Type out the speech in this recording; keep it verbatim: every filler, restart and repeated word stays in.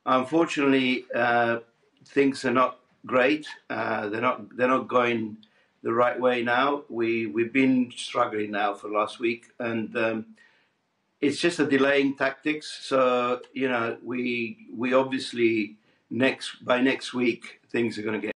unfortunately, uh, things are not great. Uh, they're not. They're not going the right way now. We we've been struggling now for last week, and um, it's just a delaying tactics. So you know, we we obviously next by next week things are going to get